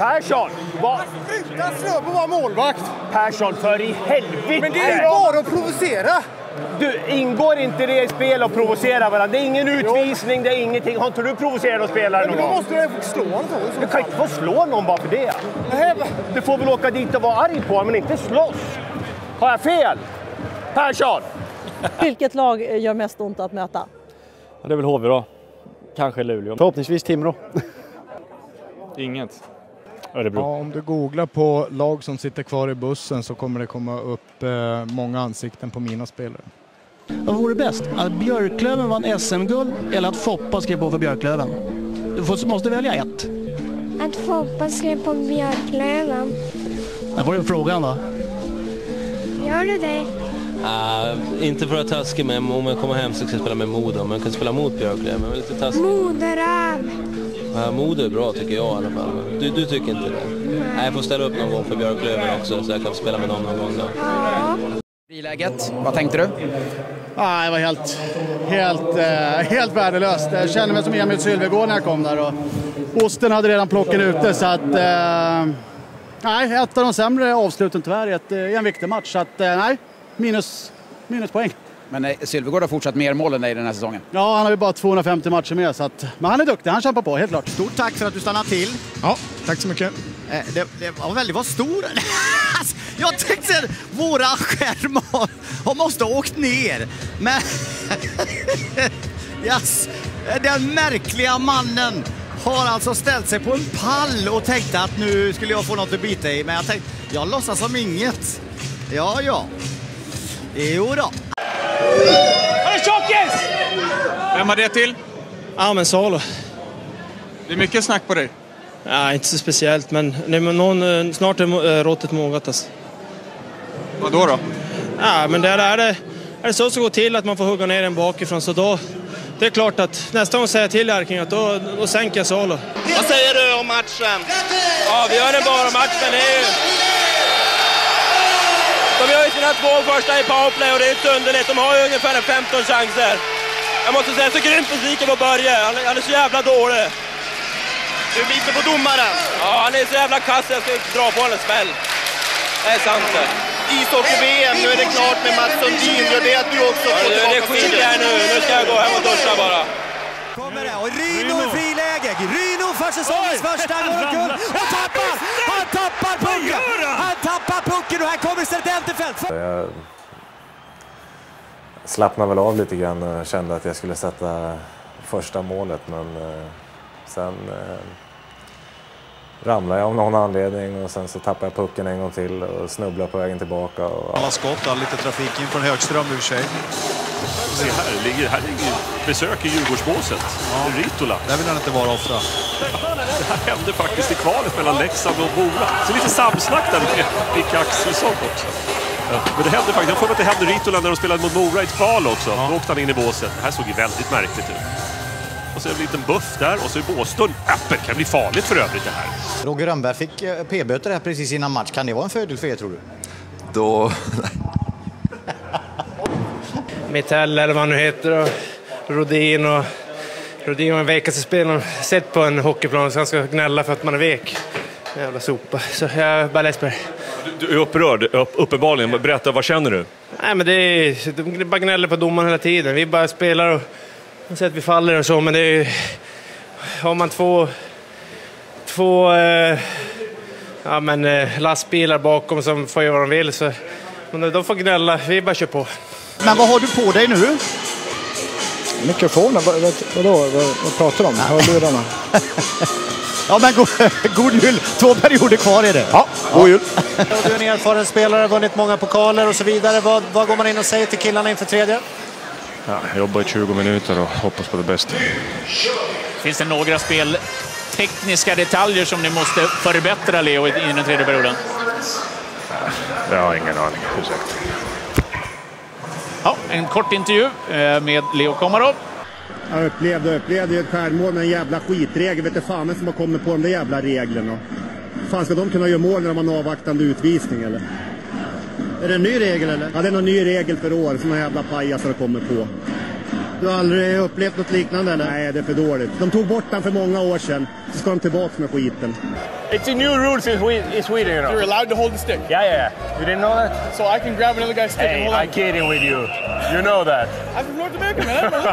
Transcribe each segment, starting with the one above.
Persson! Sluta slå på vår målvakt! Persson, för i helvete! Men det är bara att provocera! Du, ingår inte det i spel att provocera varandra? Det är ingen utvisning, det är ingenting. Har inte du provocerat någon spelare någon gång? Då måste du slå honom. Du kan inte få slå någon bara för det. Du får väl åka dit och vara arg på honom, men inte slåss. Har jag fel? Persson! Vilket lag gör mest ont att möta? Ja, det är väl HV då. Kanske Luleå. Förhoppningsvis Timrå. Inget. Örebro. Ja, om du googlar på lag som sitter kvar i bussen så kommer det komma upp många ansikten på mina spelare. Vad vore bäst? Att Björklöven vann SM-guld eller att Foppa skrev på för Björklöven? Du måste välja ett. Att Foppa skrev på Björklöven. Det var ju frågan då. Gör du det? Inte för att taska med om jag kommer hem så ska jag spela med Modo, men jag kan spela mot Björklöven. Men lite taskig. Moderab. Modo är bra tycker jag i alla fall. Du tycker inte det? Nej, jag får ställa upp någon gång för Björklöven också så jag kan spela med någon gång då. Ja. I läget, vad tänkte du? Det var helt värdelöst. Jag kände mig som Emil Sylvegård när jag kom där. Och osten hade redan plockat ute så att... ett av de sämre avsluten tyvärr i en viktig match. Så att minuspoäng. Men Sylvegård har fortsatt mer mål än dig den här säsongen. Ja, han har ju bara 250 matcher med. Så att, men han är duktig, han kämpar på, helt klart. Stort tack för att du stannade till. Ja, tack så mycket. Det var stor. Jag tänkte att våra skärmar har måste ha åkt ner. Men yes, den märkliga mannen har alltså ställt sig på en pall och tänkte att nu skulle jag få något att bita i. Men jag tänkte, jag låtsas som inget. Ja. Jo då. Vem var det till? Ja, men Salo. Det är mycket snack på dig. Ja, inte så speciellt, men snart är råttet mogat. Alltså. Vad då? Ja, men är det så går till att man får hugga ner den bakifrån, så då... Det är klart att nästa gång säger jag till Arking att då sänker jag Salo. Vad säger du om matchen? Ja, vi gör en bra match, men det är ju... De gör ju sina 2 första i powerplay och det är inte underligt. De har ju ungefär 15 chanser. Jag måste säga, så grymt besviken på Börje. Han är så jävla dålig. Du biter på domaren. Ja, han är så jävla kass. Jag ska dra på en smäll. Det är sant det. Ishockey-VM, nu är det klart med Mats Sundin. Gör det att du också får tillbaka det skiter jag nu. Nu ska jag gå hem och duscha bara. Kommer det, och Ryno i friläge. Ryno för säsongens första målkull. Och han tappar pucken. Han tappar pucken och här kommer istället Elterfeldt. Jag slappnade väl av lite grann och kände att jag skulle sätta första målet, men sen ramlade jag av någon anledning och sen så tappade jag pucken en gång till och snubblade på vägen tillbaka. Alla skott, lite trafik in från Högström i och för sig. Se, här ligger besök i Djurgårdsbåset. Ja. Ritola. Där vill han inte vara ofta. Det här hände faktiskt i kvalet mellan Leksand och Mora. Så lite samsnack där med Micke Axelsson också. Ja. Men det hände faktiskt. Jag får att det hände Ritola när de spelade mot Mora i ett kval också. Ja. Då åkte han in i båset. Det här såg ju väldigt märkligt ut. Och så är det en liten buff där och så är båsdörren öppen. Kan bli farligt för övrigt det här. Roger Rönnberg fick p-böter här precis innan match. Kan det vara en fördel för er, tror du? Då... Metall eller vad han nu heter och Rodin var en vekaste spelare sett på en hockeyplan så han ska gnälla för att man är vek. Jävla sopa. Så jag är bara läsper. Du är upprörd, uppenbarligen. Berätta, vad känner du? Nej, men de bara gnäller på domaren hela tiden. Vi bara spelar och ser att vi faller och så, men det är har man två lastbilar bakom som får göra vad de vill så de får gnälla, vi bara kör på. Men vad har du på dig nu? Mikrofonen, vad pratar de om? Hörlurarna. Ja, men god jul. 2 perioder kvar är det. Ja, god jul. Du är en erfaren spelare, vunnit många pokaler och så vidare. Vad går man in och säger till killarna inför tredje? Ja, jag jobbar i 20 minuter och hoppas på det bästa. Finns det några speltekniska detaljer som ni måste förbättra, Leo, i den tredje perioden? Jag har ingen aning, ursäkta. Ja, en kort intervju med Leo Komarov. Jag upplevde ett stjärnmål med en jävla skitregel. Vet du fan som har kommit på de där jävla reglerna. Fan, ska de kunna göra mål när de har en avvaktande utvisning eller? Är det en ny regel eller? Ja, det är någon ny regel för år som en jävla pajas har kommit på. Du har aldrig upplevt något liknande eller? Nej, det är för dåligt. De tog bort den för många år sedan. Så ska de tillbaka med skiten. It's a new rules in Sweden, you know. You're allowed to hold the stick. Yeah. You didn't know that? So I can grab another guy's stick and hold on. I'm kidding with you. You know that. I'm from North America, man. I don't know.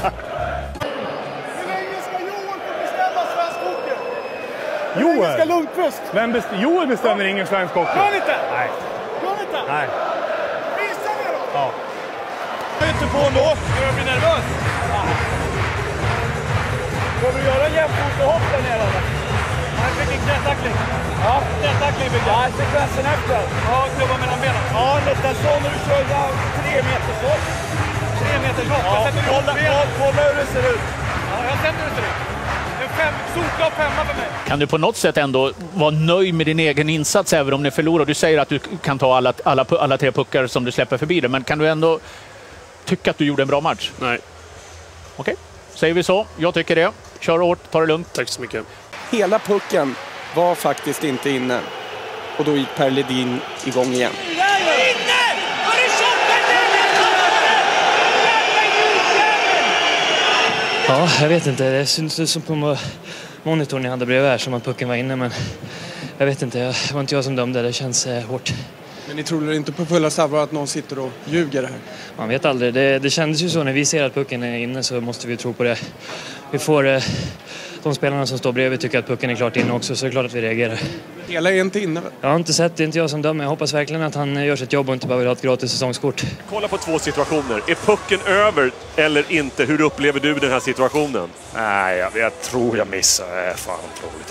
Hur länge ska Joel få bestämma svensk hockey? Hur länge ska Lundqvist? Joel bestämmer ingen svensk hockey. Gör inte? Nej. Gör inte? Nej. Visa mig då! Ja. Jag är inte på då. Jag blir nervös. Kommer du göra en jämfotahopp där nere eller? Han fick en knätackling. Ja, knätackling fick jag. Ja, sekvensen efter. Ja, klubba mellan benen. Ja, nästan så när du kör 3 meters hopp. 3 meters hopp. Ja, kolla hur det ser ut. Ja, jag har sett hur det ser ut. En solklar 5 för mig. Kan du på något sätt ändå vara nöjd med din egen insats även om ni förlorar? Du säger att du kan ta alla 3 puckar som du släpper förbi det, men kan du ändå tycka att du gjorde en bra match? Nej. Okej, säger vi så. Jag tycker det. Kör hårt, ta det lugnt. Tack så mycket. Hela pucken var faktiskt inte inne. Och då gick Per Ledin igång igen. Ja, jag vet inte. Det syns som på monitorn jag hade bredvid här som att pucken var inne, men jag vet inte. Det var inte jag som dömde. Det känns hårt. Men ni tror inte på fulla allvar att någon sitter och ljuger här? Man vet aldrig. Det kändes ju så när vi ser att pucken är inne, så måste vi tro på det. Vi får de spelarna som står bredvid tycker att pucken är klart inne också, så är det klart att vi reagerar. Hela är inte inne? Jag har inte sett, det är inte jag som dömer. Jag hoppas verkligen att han gör sitt jobb och inte bara vill ha ett gratis säsongskort. Kolla på 2 situationer. Är pucken över eller inte? Hur upplever du den här situationen? Nej, jag tror jag missar. Det är fan otroligt.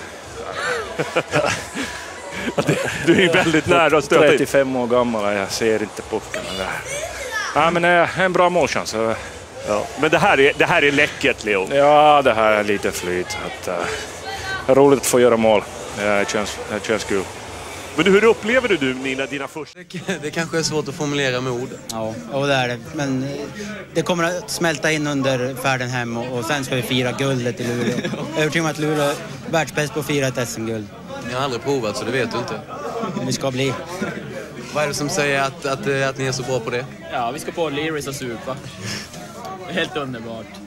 Du är ju väldigt nära att stöta. 35 år gammal, jag ser inte pucken. Ja, men en bra målchans. Ja. Men det här är läckert, Leo. Ja, det här är lite flyt. Roligt att få göra mål. Det känns kul. Men hur upplever du dina första? Det kanske är svårt att formulera med ord. Ja, det är det. Men det kommer att smälta in under färden hem och sen ska vi fira guldet i Luleå. Övertygad om att Luleå är världsbäst på att fira ett SM-guld. Jag har aldrig provat, så det vet du inte. Vi ska bli. Vad är det som säger att ni är så bra på det? Ja, vi ska på Learys och supa. Helt underbart.